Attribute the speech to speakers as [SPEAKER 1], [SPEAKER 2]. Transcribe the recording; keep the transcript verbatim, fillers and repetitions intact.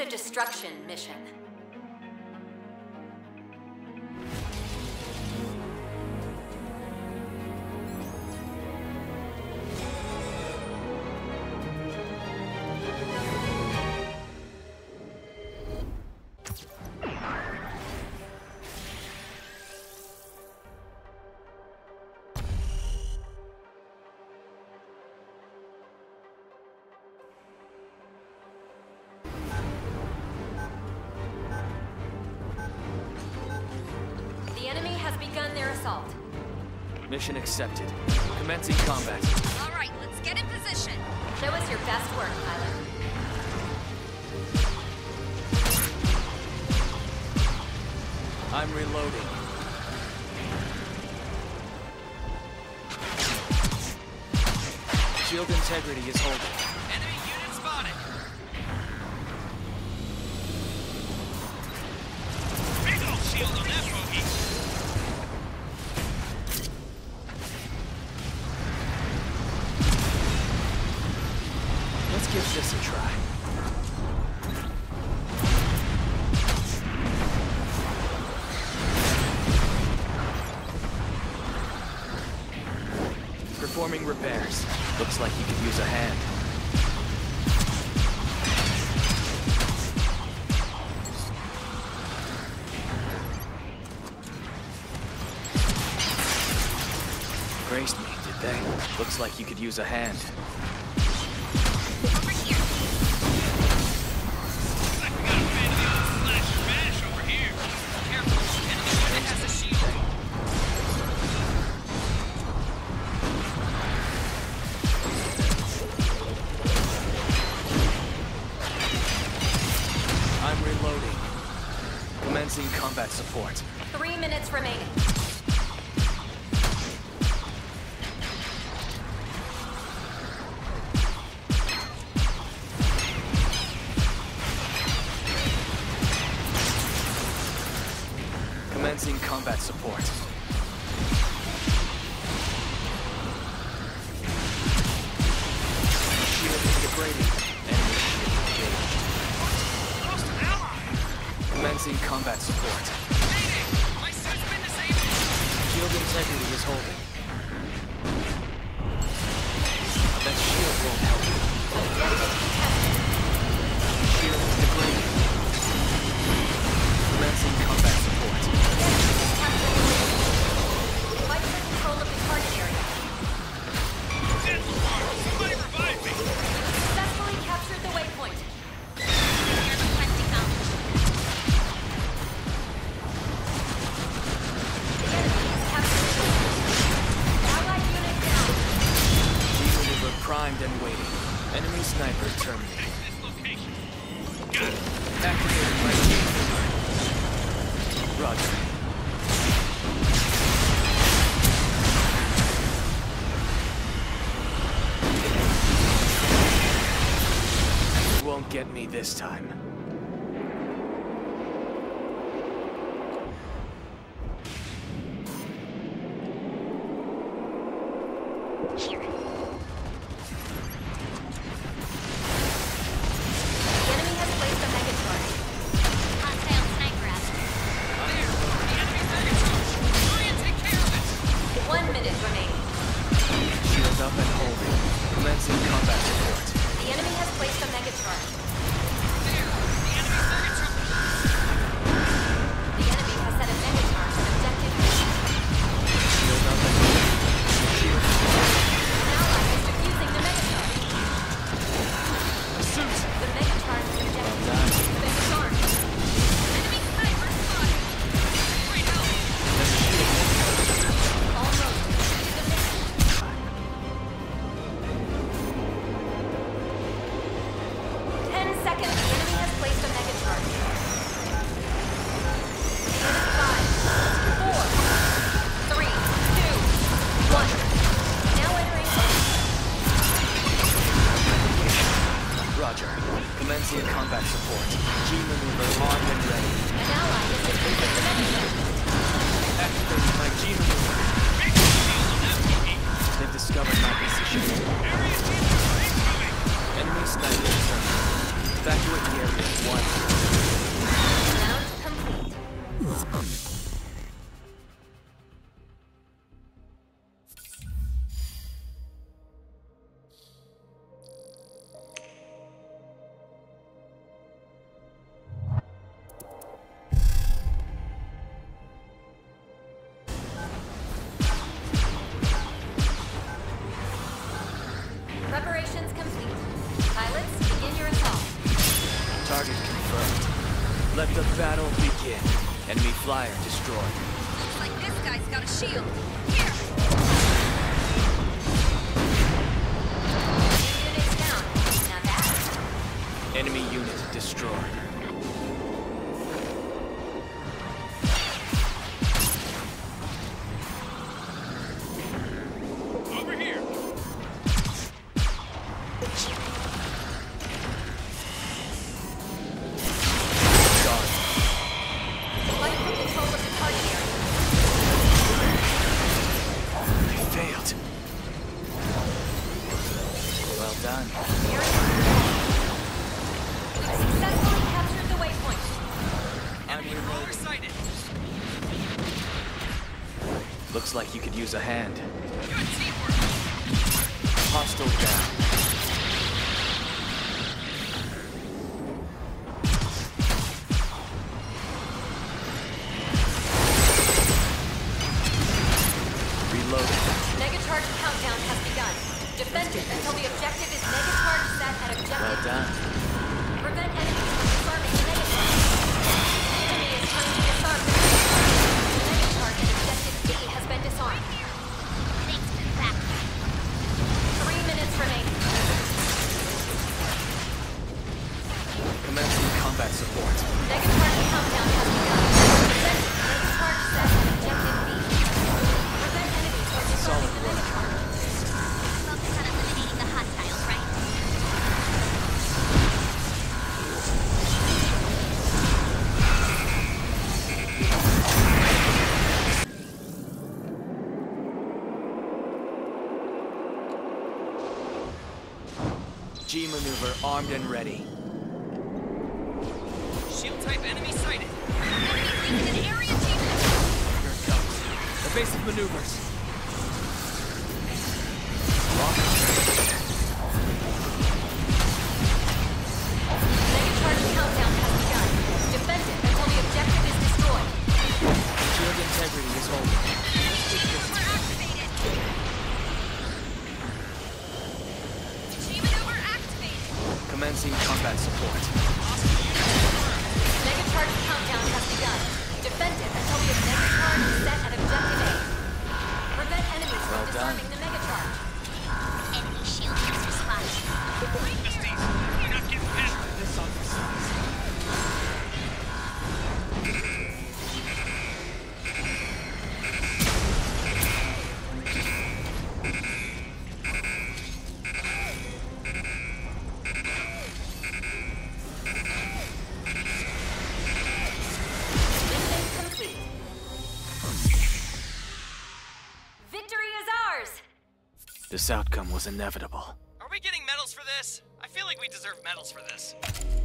[SPEAKER 1] to destruction mission.
[SPEAKER 2] Mission accepted. Commencing combat.
[SPEAKER 3] All right, let's get in position.
[SPEAKER 1] Show us your best work, pilot.
[SPEAKER 2] I'm reloading. Shield integrity is holding.
[SPEAKER 4] Enemy unit spotted. Big ol' shield on that bogey.
[SPEAKER 2] Let's give this a try. Performing repairs. Looks like you could use a hand. Grazed me, did they? Looks like you could use a hand.
[SPEAKER 3] Over here.
[SPEAKER 4] Looks like we got a fan of the old slash and mash over here. Careful, enemy unit has a shield.
[SPEAKER 2] I'm reloading. Commencing combat support.
[SPEAKER 1] Three minutes remaining.
[SPEAKER 2] Commencing combat support. Shield is degrading. Enemy shield engaged.
[SPEAKER 4] Lost an ally.
[SPEAKER 2] Commencing combat support.
[SPEAKER 4] Mayday! My suit's been disabled.
[SPEAKER 2] Shield integrity is holding. That shield won't help you. Shield is degrading. Commencing combat support.
[SPEAKER 1] Fight for control of the target area.
[SPEAKER 4] Dead Lamar, somebody revive me.
[SPEAKER 1] Successfully captured the waypoint.
[SPEAKER 3] You're requesting help.
[SPEAKER 1] The enemy has captured the waypoint. Allied unit down.
[SPEAKER 2] G-maneuver primed and waiting. Enemy sniper terminated.
[SPEAKER 4] This location. Got it.
[SPEAKER 2] Activating my G-maneuver. Roger. You won't get me this time.
[SPEAKER 3] Here.
[SPEAKER 1] The enemy has placed a mega charge.
[SPEAKER 3] Hostile sniper out.
[SPEAKER 4] There. The enemy's target charge. Try and take care of it.
[SPEAKER 1] One minute remaining.
[SPEAKER 2] Shield up and holding. Commencing combat support.
[SPEAKER 1] The enemy has placed a mega charge.
[SPEAKER 4] There. The enemy's target charge.
[SPEAKER 1] The enemy has set a mega charge on objective.
[SPEAKER 2] Shield up and holding. Shield.
[SPEAKER 1] An ally is defusing the mega charge.
[SPEAKER 2] Suit.
[SPEAKER 1] The mega charge objective
[SPEAKER 2] Done.
[SPEAKER 1] has been disarmed.
[SPEAKER 3] Enemy sniper spotted.
[SPEAKER 4] Great help.
[SPEAKER 2] That shield won't help you.
[SPEAKER 1] Almost completed the mission. Ten seconds. The enemy has placed a mega charge. Five, four, three, two, one. Now entering.
[SPEAKER 2] Roger. Commencing combat support. G-maneuver armed and ready.
[SPEAKER 1] An ally is defusing the mega charge.
[SPEAKER 2] Activating my G-maneuver.
[SPEAKER 4] Big ol' shield on that bogey.
[SPEAKER 2] They've discovered my position.
[SPEAKER 4] Area team incoming.
[SPEAKER 2] Enemy sniper terminated. Evacuate the area at once.
[SPEAKER 1] Round complete. Preparations complete. Pilots, begin your assault.
[SPEAKER 2] Target confirmed. Let the battle begin. Enemy flyer destroyed.
[SPEAKER 3] Looks like this guy's got a shield. Here!
[SPEAKER 1] Two units down. Now that.
[SPEAKER 2] Enemy unit destroyed.
[SPEAKER 4] Over here.
[SPEAKER 2] Gone.
[SPEAKER 1] Fight for control of the target area.
[SPEAKER 2] They failed. Well done.
[SPEAKER 1] We've successfully captured the waypoint.
[SPEAKER 4] Enemy roller sighted.
[SPEAKER 2] Looks like you could use a hand.
[SPEAKER 4] Good teamwork.
[SPEAKER 2] Hostile down. Reloading.
[SPEAKER 1] Negacharge countdown has begun. Defend it until the objective is negacharge set at
[SPEAKER 2] Well
[SPEAKER 1] objective B.
[SPEAKER 2] done.
[SPEAKER 1] Prevent enemies from disarming the negacharge. The enemy is trying to disarm the negacharge. The negacharge at objective B has been disarmed.
[SPEAKER 3] Thanks for that.
[SPEAKER 1] Three minutes remaining.
[SPEAKER 2] Commencing combat support.
[SPEAKER 1] Negacharge countdown has begun. Defend it. Negacharge set at objective B. Prevent enemies from disarming the negacharge.
[SPEAKER 3] Focus on eliminating the hostiles, right?
[SPEAKER 2] G maneuver armed and ready.
[SPEAKER 4] Shield type enemy sighted.
[SPEAKER 3] Enemy in an area team.
[SPEAKER 2] Here it comes. Evasive maneuvers. Lock.
[SPEAKER 1] Negacharge countdown has begun. Defend it until the objective is destroyed.
[SPEAKER 2] Shield integrity is holding.
[SPEAKER 3] Maneuver activated. G maneuver activated.
[SPEAKER 2] Commencing combat support.
[SPEAKER 1] Negacharge countdown has begun. Defend it until the negacharge is set at objective A. Prevent enemies from
[SPEAKER 2] Well done.
[SPEAKER 1] disarming the negacharge.
[SPEAKER 3] Enemy shield user spotted.
[SPEAKER 4] Misties, you're not getting past
[SPEAKER 2] This on the side.
[SPEAKER 1] Mission complete. Victory is ours!
[SPEAKER 2] This outcome was inevitable.
[SPEAKER 4] Are we getting medals for this? I feel like we deserve medals for this.